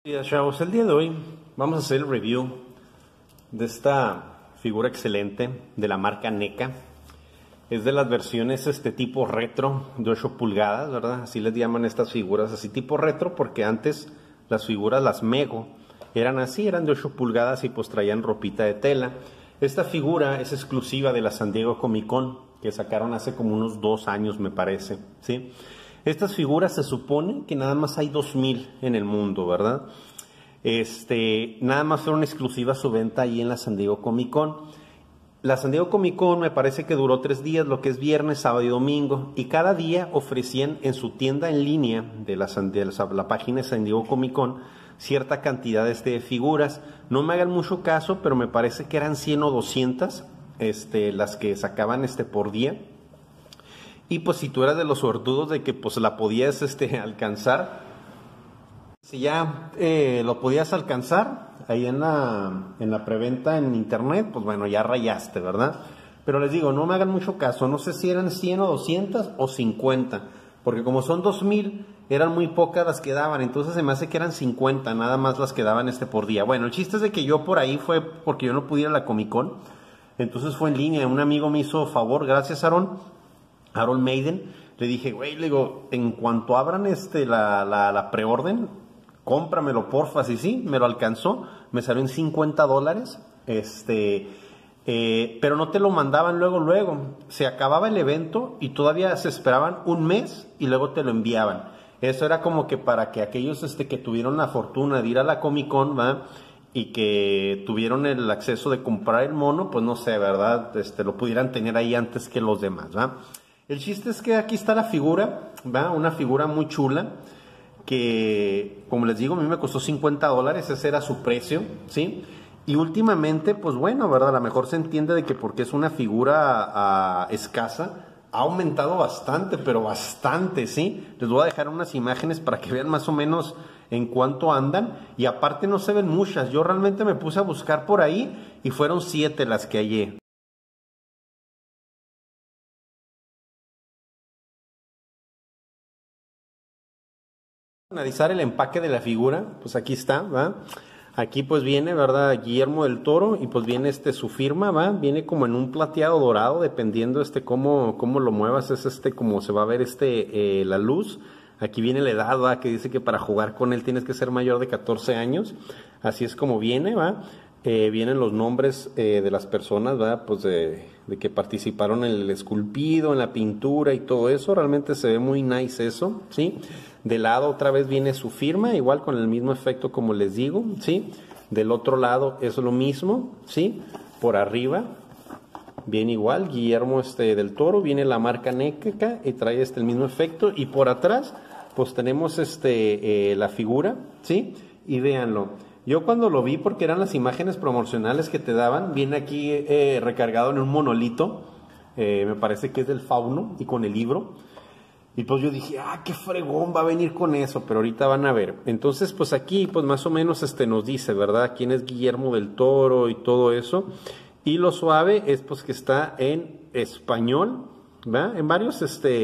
Días, chavos. El día de hoy vamos a hacer el review de esta figura excelente de la marca NECA. Es de las versiones tipo retro de 8 pulgadas, ¿verdad? Así les llaman estas figuras, así tipo retro, porque antes las figuras, las Mego, eran así, eran de 8 pulgadas y pues traían ropita de tela. Esta figura es exclusiva de la San Diego Comic Con, que sacaron hace como unos 2 años, me parece, ¿sí? Estas figuras se supone que nada más hay 2000 en el mundo, ¿verdad? Nada más fueron exclusivas su venta ahí en la San Diego Comic Con. La San Diego Comic Con me parece que duró 3 días, lo que es viernes, sábado y domingo, y cada día ofrecían en su tienda en línea de la página de San Diego Comic Con cierta cantidad de figuras. No me hagan mucho caso, pero me parece que eran 100 o 200 las que sacaban por día. Y pues si tú eras de los suertudos de que pues la podías alcanzar, si ya lo podías alcanzar ahí en la preventa en internet, pues bueno, ya rayaste, ¿verdad? Pero les digo, no me hagan mucho caso, no sé si eran 100 o 200 o 50, porque como son 2000, eran muy pocas las que daban, entonces se me hace que eran 50, nada más las que daban por día. Bueno, el chiste es de que yo por ahí fue porque yo no pude ir a la Comic Con, entonces fue en línea, un amigo me hizo favor, gracias Aaron Maiden, le dije, güey, le digo, en cuanto abran la preorden, cómpramelo, porfa. Sí, me lo alcanzó, me salió en $50, pero no te lo mandaban luego, se acababa el evento y todavía se esperaban un mes y luego te lo enviaban. Eso era como que para que aquellos que tuvieron la fortuna de ir a la Comic Con, ¿va? Y que tuvieron el acceso de comprar el mono, pues no sé, ¿verdad? Lo pudieran tener ahí antes que los demás, ¿va? El chiste es que aquí está la figura, ¿va? Una figura muy chula que, como les digo, a mí me costó $50, ese era su precio, ¿sí? Y últimamente, pues bueno, ¿verdad? A lo mejor se entiende de que porque es una figura escasa, ha aumentado bastante, pero bastante, ¿sí? Les voy a dejar unas imágenes para que vean más o menos en cuánto andan, y aparte no se ven muchas, yo realmente me puse a buscar por ahí y fueron 7 las que hallé. Analizar el empaque de la figura, pues aquí está, ¿va? Aquí pues viene, ¿verdad? Guillermo del Toro, y pues viene su firma, ¿va? Viene como en un plateado dorado, dependiendo cómo lo muevas, es como se va a ver la luz. Aquí viene la edad, ¿va? Que dice que para jugar con él tienes que ser mayor de 14 años. Así es como viene, ¿va? Vienen los nombres de las personas, ¿va? Pues de que participaron en el esculpido, en la pintura y todo eso. Realmente se ve muy nice eso, ¿sí? De lado otra vez viene su firma, igual con el mismo efecto como les digo, ¿sí? Del otro lado es lo mismo, ¿sí? Por arriba viene igual, Guillermo del Toro, viene la marca NECA y trae el mismo efecto. Y por atrás, pues tenemos la figura, ¿sí? Y véanlo. Yo cuando lo vi, porque eran las imágenes promocionales que te daban, viene aquí recargado en un monolito, me parece que es del Fauno, y con el libro. Y pues yo dije, qué fregón va a venir con eso, pero ahorita van a ver. Entonces, pues aquí, pues más o menos nos dice, ¿verdad? Quién es Guillermo del Toro y todo eso. Y lo suave es pues que está en español, ¿va? En varios,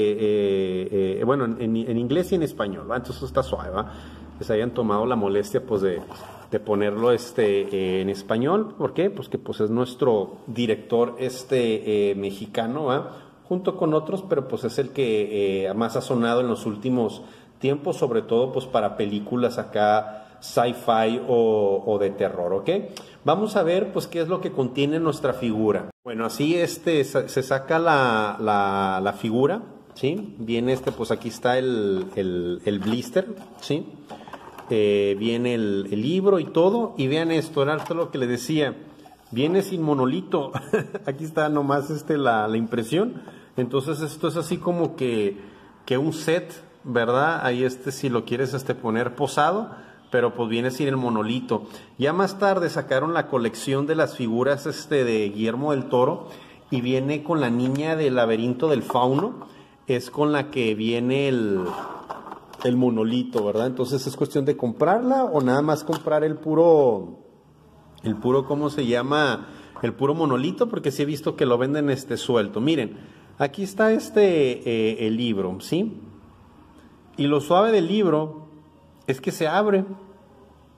bueno, en inglés y en español, ¿va? Entonces está suave, ¿va? Les hayan tomado la molestia, pues, de ponerlo, en español. ¿Por qué? Pues que, pues, es nuestro director, mexicano, ¿va? Junto con otros, pero pues es el que más ha sonado en los últimos tiempos, sobre todo pues para películas acá sci-fi o de terror, ¿ok? Vamos a ver pues qué es lo que contiene nuestra figura. Bueno, así se saca la figura, ¿sí? Viene pues aquí está el blister, ¿sí? Viene el libro y todo, y vean esto, era lo que les decía, viene sin monolito. Aquí está nomás la impresión. Entonces esto es así como que un set, ¿verdad? Ahí si lo quieres poner posado, pero pues viene sin el monolito. Ya más tarde sacaron la colección de las figuras de Guillermo del Toro, y viene con la niña del laberinto del Fauno, es con la que viene el monolito, ¿verdad? Entonces es cuestión de comprarla o nada más comprar el puro, ¿cómo se llama? El puro monolito, porque sí he visto que lo venden suelto. Miren, aquí está el libro, ¿sí? Y lo suave del libro es que se abre.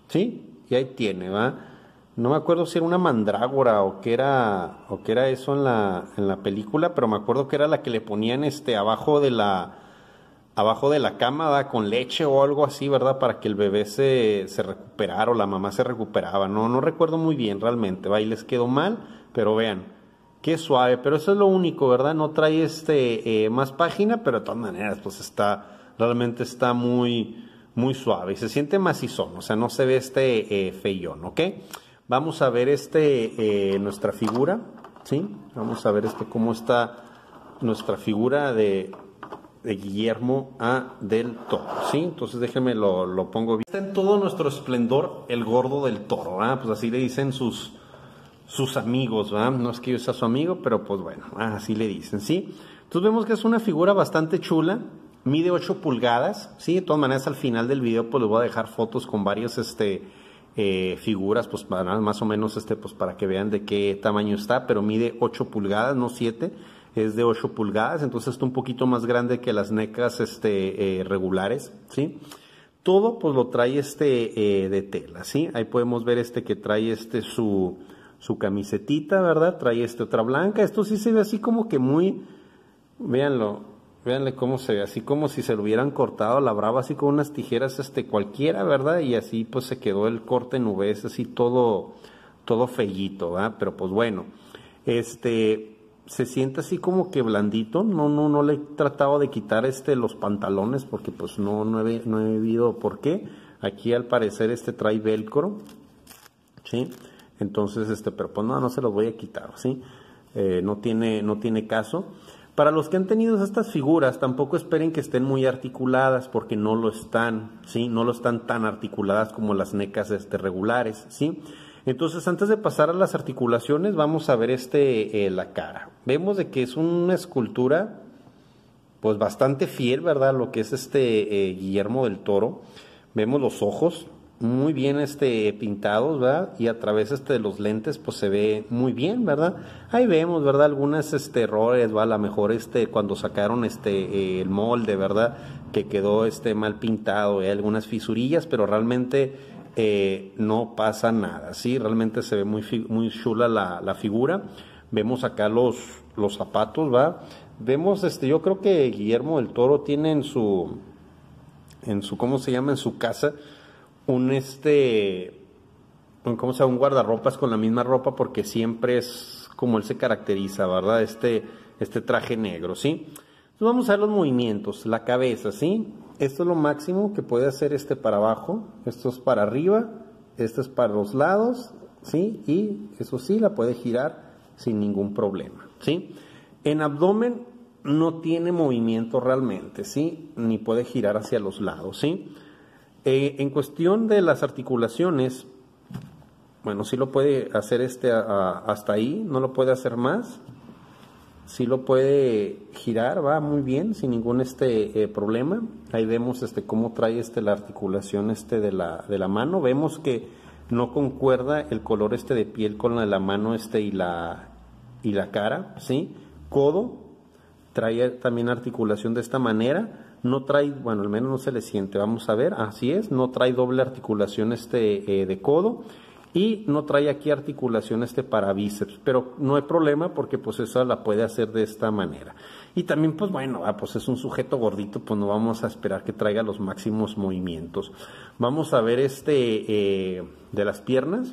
¿sí? Y ahí tiene, ¿va? No me acuerdo si era una mandrágora o qué era eso en la película, pero me acuerdo que era la que le ponían abajo de la cama, ¿va? Con leche o algo así, ¿verdad? Para que el bebé se recuperara o la mamá se recuperaba. No recuerdo muy bien realmente, ¿va? Y les quedó mal, pero vean, qué suave. Pero eso es lo único, ¿verdad? No trae más página, pero de todas maneras, pues realmente está muy, muy suave. Y se siente macizón, o sea, no se ve feyón, ¿ok? Vamos a ver nuestra figura, ¿sí? Vamos a ver cómo está nuestra figura de Guillermo del Toro, ¿sí? Entonces déjenme lo pongo bien. Está en todo nuestro esplendor el gordo del Toro, ¿verdad? Pues así le dicen sus amigos, ¿verdad? No es que yo sea su amigo, pero pues bueno, así le dicen, ¿sí? Entonces vemos que es una figura bastante chula, mide 8 pulgadas, ¿sí? De todas maneras al final del video pues les voy a dejar fotos con varias figuras, pues para más o menos pues para que vean de qué tamaño está, pero mide 8 pulgadas, no 7, es de 8 pulgadas, entonces está un poquito más grande que las NECAs regulares, ¿sí? Todo pues lo trae de tela, ¿sí? Ahí podemos ver que trae su camisetita, ¿verdad? Trae otra blanca, esto sí se ve así como que muy, véanle cómo se ve, así como si se lo hubieran cortado la brava, así con unas tijeras cualquiera, ¿verdad? Y así pues se quedó el corte en nubes, así todo fellito, ¿verdad? Pero pues bueno, se siente así como que blandito, no le he tratado de quitar los pantalones porque pues no he visto por qué. Aquí al parecer trae velcro, ¿sí? Entonces pero pues no se los voy a quitar, ¿sí? No tiene caso. Para los que han tenido estas figuras, tampoco esperen que estén muy articuladas porque no lo están, ¿sí? No lo están tan articuladas como las NECAs regulares, ¿sí? Entonces, antes de pasar a las articulaciones, vamos a ver la cara. Vemos de que es una escultura, pues bastante fiel, ¿verdad? Lo que es Guillermo del Toro. Vemos los ojos muy bien pintados, ¿verdad? Y a través de los lentes, pues se ve muy bien, ¿verdad? Ahí vemos, ¿verdad? Algunos errores, ¿va? A lo mejor cuando sacaron el molde, ¿verdad? Que quedó mal pintado, algunas fisurillas, pero realmente no pasa nada, ¿sí? Realmente se ve muy chula la figura. Vemos acá los zapatos, ¿va? Vemos, yo creo que Guillermo del Toro tiene en su, ¿cómo se llama? En su casa, un un guardarropas con la misma ropa, porque siempre es como él se caracteriza, ¿verdad? Este traje negro, ¿sí? Entonces vamos a ver los movimientos, la cabeza, ¿sí? Esto es lo máximo que puede hacer para abajo, esto es para arriba, esto es para los lados, ¿sí? Y eso sí, la puede girar sin ningún problema, ¿sí? En abdomen no tiene movimiento realmente, ¿sí? Ni puede girar hacia los lados, ¿sí? En cuestión de las articulaciones, bueno, sí lo puede hacer hasta ahí, no lo puede hacer más. Sí lo puede girar, va muy bien, sin ningún problema. Ahí vemos cómo trae la articulación de la mano. Vemos que no concuerda el color de piel con la mano y la cara, ¿sí? Codo, trae también articulación de esta manera. No trae, bueno, al menos no se le siente, vamos a ver, así es, no trae doble articulación de codo. Y no trae aquí articulación para bíceps, pero no hay problema porque pues esa la puede hacer de esta manera. Y también pues bueno, pues es un sujeto gordito, pues no vamos a esperar que traiga los máximos movimientos. Vamos a ver de las piernas.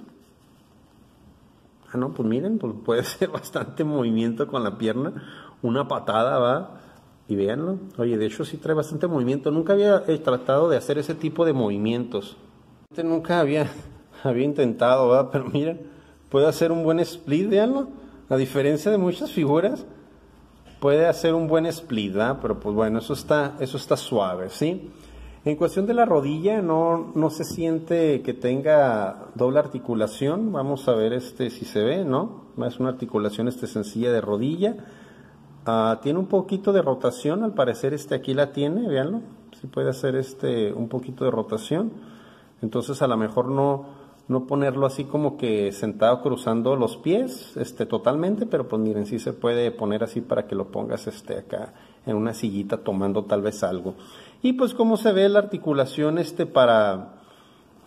No, pues miren, pues puede ser bastante movimiento con la pierna, una patada, va, y véanlo. Oye, de hecho sí trae bastante movimiento, nunca había tratado de hacer ese tipo de movimientos. Nunca había intentado, ¿verdad? Pero mira, puede hacer un buen split, veanlo. A diferencia de muchas figuras, puede hacer un buen split, ¿verdad? Pero pues bueno, eso está suave, ¿sí? En cuestión de la rodilla, no se siente que tenga doble articulación. Vamos a ver si se ve, ¿no? Es una articulación sencilla de rodilla. Tiene un poquito de rotación, al parecer aquí la tiene, véanlo. Sí puede hacer un poquito de rotación. Entonces a lo mejor no ponerlo así como que sentado cruzando los pies totalmente, pero pues miren, sí se puede poner así para que lo pongas acá en una sillita tomando tal vez algo. Y pues como se ve la articulación para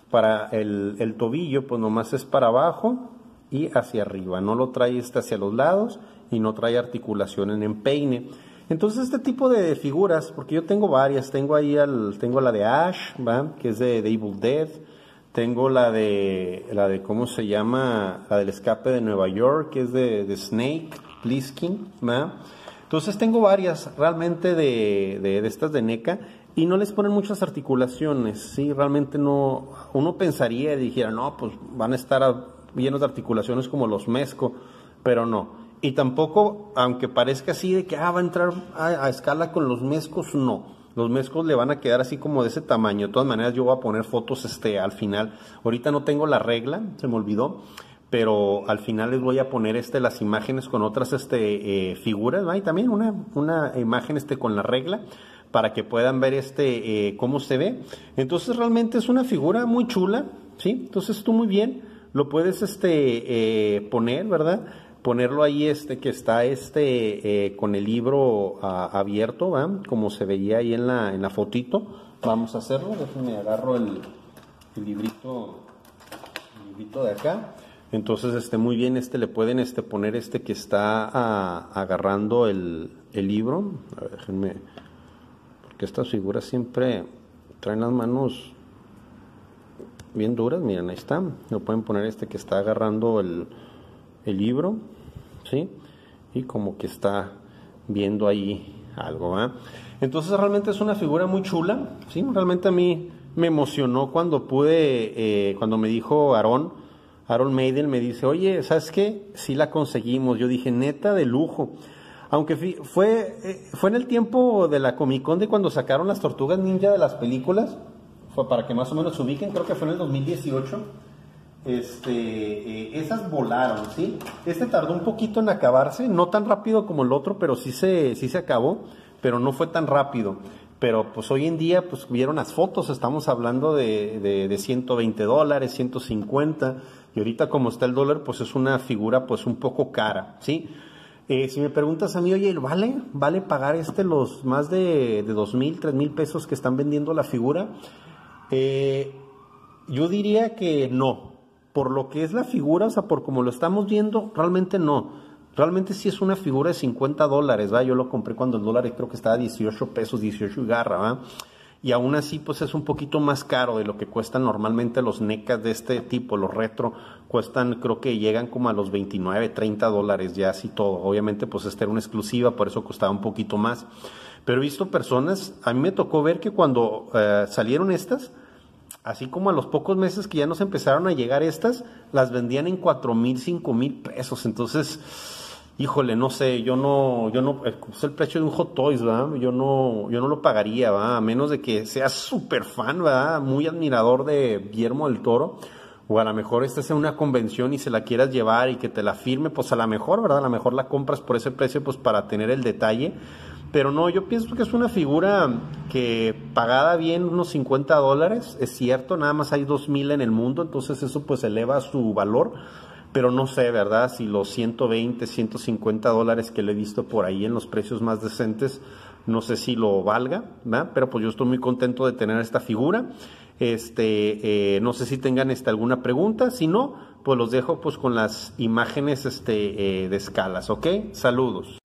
Para el tobillo, pues nomás es para abajo y hacia arriba, no lo trae hacia los lados y no trae articulación en empeine. Entonces este tipo de figuras, porque yo tengo varias, tengo la de Ash, ¿va? Que es de Evil Dead, tengo la de ¿cómo se llama? La del escape de Nueva York, que es de Snake Plissken, ¿va? Entonces tengo varias realmente de estas de NECA y no les ponen muchas articulaciones, ¿sí? Realmente no, uno pensaría y dijera, no, pues van a estar llenos de articulaciones como los Mezco, pero no. Y tampoco, aunque parezca así de que va a entrar a escala con los Mezcos, no. Los Mezcos le van a quedar así como de ese tamaño. De todas maneras yo voy a poner fotos al final. Ahorita no tengo la regla, se me olvidó, pero al final les voy a poner las imágenes con otras figuras, ¿no? Y también una imagen con la regla para que puedan ver cómo se ve. Entonces realmente es una figura muy chula, ¿sí? Entonces tú muy bien lo puedes poner, ¿verdad? Ponerlo ahí que está con el libro abierto, ¿va? Como se veía ahí en la fotito. Vamos a hacerlo. Déjenme agarro el librito de acá. Entonces muy bien le pueden poner que está agarrando el libro. A ver, déjenme, porque estas figuras siempre traen las manos bien duras. Miren, ahí está. Lo pueden poner que está agarrando el libro, ¿sí? Y como que está viendo ahí algo, ¿eh? Entonces realmente es una figura muy chula, ¿sí? Realmente a mí me emocionó cuando cuando me dijo Aaron Maiden, me dice, oye, ¿sabes qué? Sí la conseguimos. Yo dije, neta, de lujo. Aunque fue en el tiempo de la Comic Con de cuando sacaron las Tortugas Ninja de las películas, fue para que más o menos se ubiquen, creo que fue en el 2018. Esas volaron, ¿sí? Tardó un poquito en acabarse, no tan rápido como el otro, pero sí se acabó, pero no fue tan rápido. Pero pues hoy en día, pues vieron las fotos, estamos hablando de $120, 150, y ahorita como está el dólar, pues es una figura pues un poco cara, ¿sí? Si me preguntas a mí, oye, ¿vale pagar los más de 2,000, 3,000 pesos que están vendiendo la figura? Yo diría que no. Por lo que es la figura, o sea, por como lo estamos viendo, realmente no. Realmente sí es una figura de $50, ¿va? Yo lo compré cuando el dólar creo que estaba a 18 pesos, 18 y garra, ¿va? Y aún así, pues es un poquito más caro de lo que cuestan normalmente los NECAs de este tipo, los retro, cuestan, creo que llegan como a los 29, 30 dólares ya así todo. Obviamente, pues esta era una exclusiva, por eso costaba un poquito más. Pero he visto personas, a mí me tocó ver que cuando salieron estas, así como a los pocos meses que ya nos empezaron a llegar las vendían en 4,000, 5,000 pesos. Entonces, híjole, no sé, yo no, es el precio de un Hot Toys, ¿verdad? Yo no lo pagaría, ¿verdad? A menos de que seas súper fan, ¿verdad? Muy admirador de Guillermo del Toro, o a lo mejor sea una convención y se la quieras llevar y que te la firme, pues a lo mejor, ¿verdad? A lo mejor la compras por ese precio, pues para tener el detalle. Pero no, yo pienso que es una figura que pagada bien unos $50, es cierto, nada más hay 2,000 en el mundo, entonces eso pues eleva su valor, pero no sé, ¿verdad? Si los 120, $150 que le he visto por ahí en los precios más decentes, no sé si lo valga, ¿verdad? Pero pues yo estoy muy contento de tener esta figura. No sé si tengan alguna pregunta, si no, pues los dejo pues con las imágenes de escalas, ¿ok? Saludos.